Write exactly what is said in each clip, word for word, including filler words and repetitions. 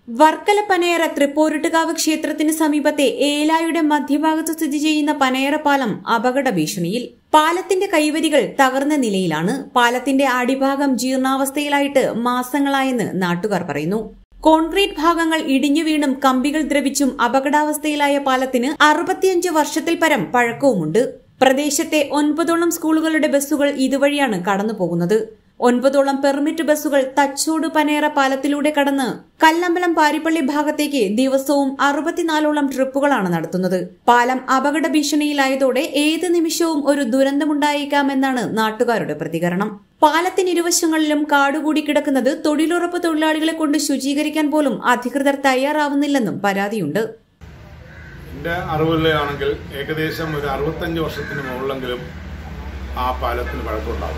വർക്കല പനയറ തൃപ്പോരുട്ടുകാവ് ക്ഷേത്രത്തിന് സമീപത്തെ ഏലായുടെ മധ്യഭാഗത്ത് സ്ഥിതി ചെയ്യുന്ന പനയറ പാലം അപകട ഭീഷണിയിൽ. പാലത്തിന്റെ കൈവരികൾ തകർന്ന നിലയിലാണ്. പാലത്തിന്റെ അടിഭാഗം ജീർണാവസ്ഥയിലായിട്ട് മാസങ്ങളായെന്ന് നാട്ടുകാർ പറയുന്നു. കോൺക്രീറ്റ് ഭാഗങ്ങൾ ഇടിഞ്ഞു വീണും കമ്പികൾ ദ്രവിച്ചും അപകടാവസ്ഥയിലായ പാലത്തിന് അറുപത്തിയഞ്ച് വർഷത്തിൽ പരം പഴക്കവുമുണ്ട്. പ്രദേശത്തെ ഒൻപതോളം സ്കൂളുകളുടെ ബസ്സുകൾ ഇതുവഴിയാണ് കടന്നുപോകുന്നത്. ഒൻപതോളം പെർമിറ്റ് ബസ്സുകൾ തച്ചോട് പനയറ പാലത്തിലൂടെ കടന്ന് കല്ലമ്പലം പാരിപ്പള്ളി ഭാഗത്തേക്ക് ദിവസവും അറുപത്തിനാലോളം ട്രിപ്പുകളാണ് നടത്തുന്നത്. പാലം അപകട ഭീഷണിയിലായതോടെ ഏത് നിമിഷവും ഒരു ദുരന്തമുണ്ടായേക്കാമെന്നാണ് നാട്ടുകാരുടെ പ്രതികരണം. പാലത്തിനിരുവശങ്ങളിലും കാടുകൂടി കിടക്കുന്നത് തൊഴിലുറപ്പ് തൊഴിലാളികളെ കൊണ്ട് ശുചീകരിക്കാൻ പോലും അധികൃതർ തയ്യാറാവുന്നില്ലെന്നും പരാതിയുണ്ട്. എന്റെ അറിവിലാണെങ്കിൽ ഏകദേശം ഒരു അറുപത്തഞ്ച് വർഷത്തിന് മുകളിലെങ്കിലും ആ പാലത്തിന് പഴക്കമുണ്ടാകും.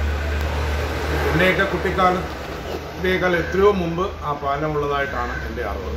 എന്റെയൊക്കെ കുട്ടിക്കാലത്തേക്കാൾ എത്രയോ മുമ്പ് ആ പാലം ഉള്ളതായിട്ടാണ് എൻ്റെ അറിവ്.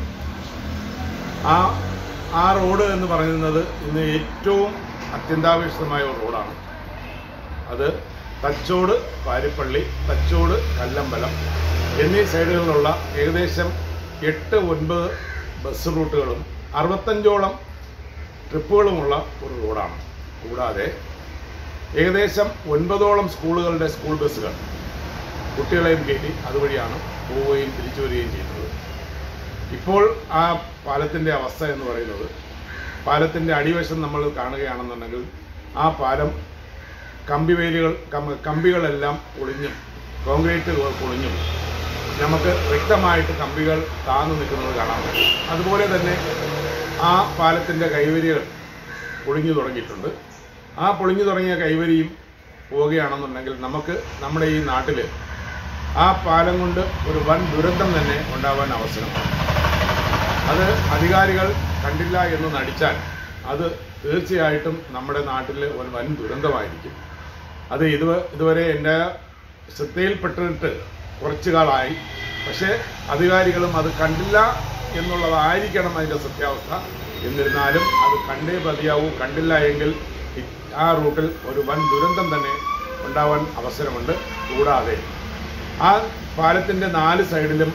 ആ ആ റോഡ് എന്ന് പറയുന്നത് ഇന്ന് ഏറ്റവും അത്യന്താപേക്ഷിതമായ ഒരു റോഡാണ്. അത് തച്ചോട് പാരിപ്പള്ളി, തച്ചോട് കല്ലമ്പലം എന്നീ സൈഡുകളിലുള്ള ഏകദേശം എട്ട് ഒൻപത് ബസ് റൂട്ടുകളും അറുപത്തഞ്ചോളം ട്രിപ്പുകളുമുള്ള ഒരു റോഡാണ്. കൂടാതെ ഏകദേശം ഒൻപതോളം സ്കൂളുകളുടെ സ്കൂൾ ബസ്സുകൾ കുട്ടികളെയും കയറ്റി അതുവഴിയാണ് പോവുകയും തിരിച്ചു വരികയും ചെയ്യുന്നത്. ഇപ്പോൾ ആ പാലത്തിൻ്റെ അവസ്ഥ എന്ന് പറയുന്നത്, പാലത്തിൻ്റെ അടിവശം നമ്മൾ കാണുകയാണെന്നുണ്ടെങ്കിൽ ആ പാലം കമ്പിവേലികൾ കമ്പികളെല്ലാം പൊളിഞ്ഞും കോൺക്രീറ്റ് പൊളിഞ്ഞും നമുക്ക് വ്യക്തമായിട്ട് കമ്പികൾ താന്നു നിൽക്കുന്നത് കാണാൻ പറ്റും. അതുപോലെ തന്നെ ആ പാലത്തിൻ്റെ കൈവരികൾ പൊളിഞ്ഞു തുടങ്ങിയിട്ടുണ്ട്. ആ പൊളിഞ്ഞു തുടങ്ങിയ കൈവരിയും പോവുകയാണെന്നുണ്ടെങ്കിൽ നമുക്ക് നമ്മുടെ ഈ നാട്ടിൽ ആ പാലം കൊണ്ട് ഒരു വൻ ദുരന്തം തന്നെ ഉണ്ടാവാൻ അവസരമാണ്. അത് അധികാരികൾ കണ്ടില്ല എന്ന് നടിച്ചാൽ അത് തീർച്ചയായിട്ടും നമ്മുടെ നാട്ടിൽ ഒരു വൻ ദുരന്തമായിരിക്കും. അത് ഇത് ഇതുവരെ എൻ്റെ ശ്രദ്ധയിൽപ്പെട്ടിട്ട് കുറച്ചു കാലമായി. പക്ഷേ അധികാരികളും അത് കണ്ടില്ല എന്നുള്ളതായിരിക്കണം അതിൻ്റെ സത്യാവസ്ഥ. എന്നിരുന്നാലും അത് കണ്ടേ മതിയാവൂ. കണ്ടില്ല എങ്കിൽ ആ റൂട്ടിൽ ഒരു വൻ ദുരന്തം തന്നെ ഉണ്ടാവാൻ അവസരമുണ്ട്. കൂടാതെ ആ പാലത്തിൻ്റെ നാല് സൈഡിലും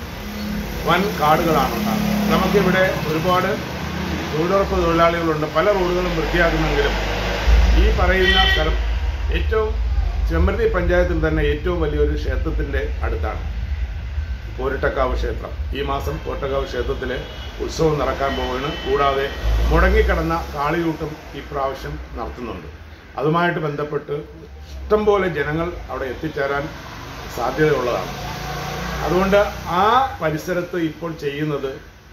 വൻ കാടുകളാണ് ഉണ്ടാകുന്നത്. നമുക്കിവിടെ ഒരുപാട് തൊഴിലുറപ്പ് തൊഴിലാളികളുണ്ട്. പല റോഡുകളും വൃത്തിയാക്കുന്നെങ്കിലും ഈ പറയുന്ന സ്ഥലം ഏറ്റവും ചെമ്പരത്തി പഞ്ചായത്തിൽ തന്നെ ഏറ്റവും വലിയൊരു ക്ഷേത്രത്തിൻ്റെ അടുത്താണ് പോരുട്ടക്കാവ് ക്ഷേത്രം. ഈ മാസം പോരുട്ടക്കാവ് ക്ഷേത്രത്തിൽ ഉത്സവം നടക്കാൻ പോവുകയാണ്. കൂടാതെ മുടങ്ങിക്കിടന്ന കാളിയൂട്ടും ഇപ്രാവശ്യം നടത്തുന്നുണ്ട്. അതുമായിട്ട് ബന്ധപ്പെട്ട് ഇഷ്ടംപോലെ ജനങ്ങൾ അവിടെ എത്തിച്ചേരാൻ സാധ്യതയുള്ളതാണ്. അതുകൊണ്ട് ആ പരിസരത്ത് ഇപ്പോൾ ചെയ്യുന്നത്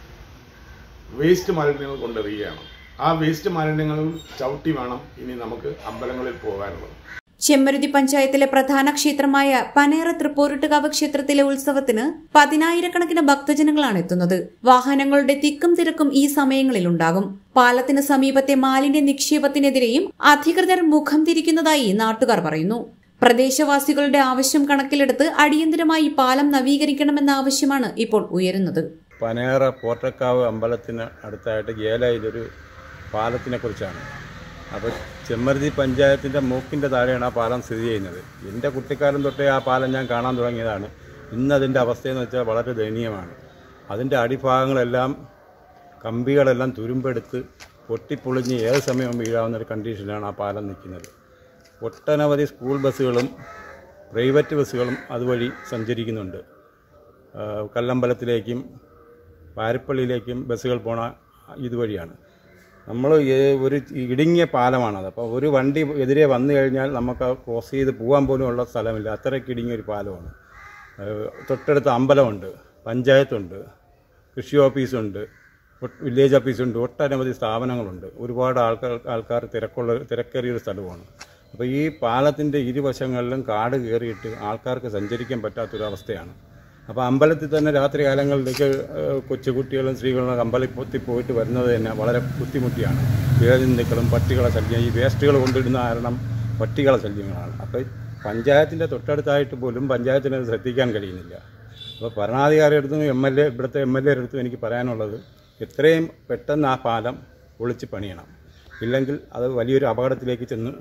വേസ്റ്റ് മാലിന്യങ്ങൾ കൊണ്ടെറിയുകയാണ്. ആ വേസ്റ്റ് മാലിന്യങ്ങൾ ചവിട്ടി വേണം ഇനി നമുക്ക് അമ്പലങ്ങളിൽ പോകാനുള്ളത്. ചെമ്മരുതി പഞ്ചായത്തിലെ പ്രധാന ക്ഷേത്രമായ പനയറ തൃപ്പോരുട്ടുകാവ് ക്ഷേത്രത്തിലെ ഉത്സവത്തിന് പതിനായിരക്കണക്കിന് ഭക്തജനങ്ങളാണ് എത്തുന്നത്. വാഹനങ്ങളുടെ തിക്കും തിരക്കും ഈ സമയങ്ങളിലുണ്ടാകും. പാലത്തിന് സമീപത്തെ മാലിന്യ നിക്ഷേപത്തിനെതിരെയും അധികൃതർ മുഖം തിരിക്കുന്നതായി നാട്ടുകാർ പറയുന്നു. പ്രദേശവാസികളുടെ ആവശ്യം കണക്കിലെടുത്ത് അടിയന്തരമായി പാലം നവീകരിക്കണമെന്ന ആവശ്യമാണ് ഇപ്പോൾ ഉയരുന്നത്. പനയറ പോർട്ടക്കാവ് അമ്പലത്തിന് അടുത്തായിട്ട് ഏലയിലൊരു പാലത്തിനെ കുറിച്ചാണ്. അപ്പോൾ ചെമ്മരുതി പഞ്ചായത്തിൻ്റെ മൂക്കിൻ്റെ താഴെയാണ് ആ പാലം സ്ഥിതി ചെയ്യുന്നത്. എൻ്റെ കുട്ടിക്കാലം തൊട്ടേ ആ പാലം ഞാൻ കാണാൻ തുടങ്ങിയതാണ്. ഇന്ന് അതിൻ്റെ അവസ്ഥയെന്ന് വെച്ചാൽ വളരെ ദയനീയമാണ്. അതിൻ്റെ അടിഭാഗങ്ങളെല്ലാം കമ്പികളെല്ലാം തുരുമ്പെടുത്ത് പൊട്ടിപ്പൊളിഞ്ഞ് ഏത് സമയവും വീഴാവുന്നൊരു കണ്ടീഷനിലാണ് ആ പാലം നിൽക്കുന്നത്. ഒട്ടനവധി സ്കൂൾ ബസ്സുകളും പ്രൈവറ്റ് ബസ്സുകളും അതുവഴി സഞ്ചരിക്കുന്നുണ്ട്. കല്ലമ്പലത്തിലേക്കും പാരിപ്പള്ളിയിലേക്കും ബസ്സുകൾ പോണ ഇതുവഴിയാണ്. നമ്മൾ ഒരു ഇടുങ്ങിയ പാലമാണത്. അപ്പോൾ ഒരു വണ്ടി എതിരെ വന്നു കഴിഞ്ഞാൽ നമുക്ക് ക്രോസ് ചെയ്ത് പോകാൻ പോലും ഉള്ള സ്ഥലമില്ല. അത്രയ്ക്ക് ഇടുങ്ങിയൊരു പാലമാണ്. തൊട്ടടുത്ത് അമ്പലമുണ്ട്, പഞ്ചായത്തുണ്ട്, കൃഷി ഓഫീസുണ്ട്, വില്ലേജ് ഓഫീസുണ്ട്, ഒട്ടനവധി സ്ഥാപനങ്ങളുണ്ട്. ഒരുപാട് ആൾക്കാർ ആൾക്കാർ തിരക്കുള്ള തിരക്കേറിയൊരു സ്ഥലമാണ്. അപ്പോൾ ഈ പാലത്തിൻ്റെ ഇരുവശങ്ങളിലും കാട് കയറിയിട്ട് ആൾക്കാർക്ക് സഞ്ചരിക്കാൻ പറ്റാത്തൊരവസ്ഥയാണ്. അപ്പോൾ അമ്പലത്തിൽ തന്നെ രാത്രി കാലങ്ങളിലേക്ക് കൊച്ചുകുട്ടികളും സ്ത്രീകളും അമ്പലത്തിൽ പോയിട്ട് വരുന്നത് തന്നെ വളരെ ബുദ്ധിമുട്ടിയാണ്. വേദനകളും പട്ടികളെ ശല്യം, ഈ വേസ്റ്റുകൾ കൊണ്ടിടുന്ന കാരണം പട്ടികളെ ശല്യങ്ങളാണ്. അപ്പോൾ പഞ്ചായത്തിൻ്റെ തൊട്ടടുത്തായിട്ട് പോലും പഞ്ചായത്തിന് ശ്രദ്ധിക്കാൻ കഴിയുന്നില്ല. അപ്പോൾ ഭരണാധികാരിയുടെ അടുത്തും എം എൽ എ ഇവിടുത്തെ എം എൽ എയുടെ അടുത്തും എനിക്ക് പറയാനുള്ളത് എത്രയും പെട്ടെന്ന് ആ പാലം പൊളിച്ച് പണിയണം. ഇല്ലെങ്കിൽ അത് വലിയൊരു അപകടത്തിലേക്ക് ചെന്ന്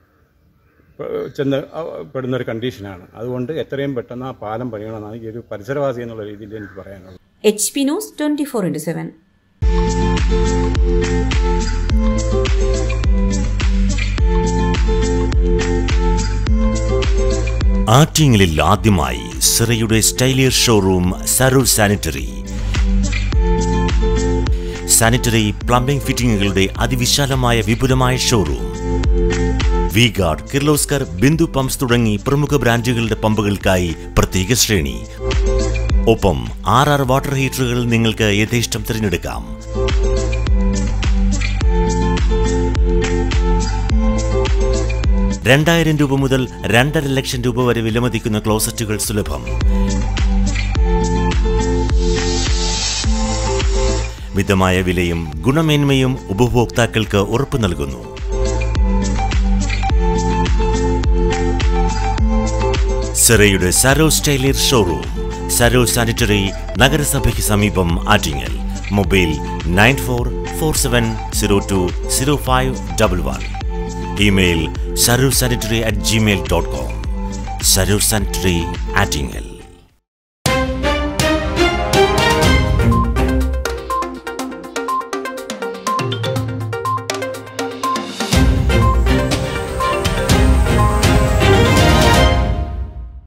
ചെന്ന് പെടുന്നൊരു കണ്ടീഷനാണ്. അതുകൊണ്ട് എത്രയും പെട്ടെന്ന് ആ പാലം പണിയണമെന്നാണ് ഈ ഒരു പരിസരവാസി എന്നുള്ള രീതിയിൽ എനിക്ക് പറയാനുള്ളത്. H P news twenty four into seven. ആറ്റിങ്ങലിൽ ആദ്യമായി സിറയുടെ സ്റ്റൈലിയർ ഷോറൂം സരൂർ സാനിറ്ററി. സാനിറ്ററി പ്ലംബിംഗ് ഫിറ്റിംഗുകളുടെ അതിവിശാലമായ വിപുലമായ showroom. V guard, Kirloskar, Bindu pumps തുടങ്ങി പ്രമുഖ ബ്രാൻഡുകളുടെ പമ്പുകൾക്കായി പ്രത്യേക ശ്രേണി. ഒപ്പം ആർ ആർ വാട്ടർ ഹീറ്ററുകൾ നിങ്ങൾക്ക് യഥേഷ്ടം തിരഞ്ഞെടുക്കാം. രണ്ടായിരം രൂപ മുതൽ രണ്ടര ലക്ഷം രൂപ വരെ വിലമതിക്കുന്ന ക്ലോസറ്റുകൾ സുലഭം. മിതമായ വിലയും ഗുണമേന്മയും ഉപഭോക്താക്കൾക്ക് ഉറപ്പു നൽകുന്നു. സിറയുടെ സരോ സ്റ്റൈലിയർ ഷോറൂം, സരോ സാനിറ്ററി, നഗരസഭയ്ക്ക് സമീപം, Attingal. Mobile nine four four seven zero two zero five double one. Email Saro sanitary at Gmail dot com. Saro sanitary, Attingal.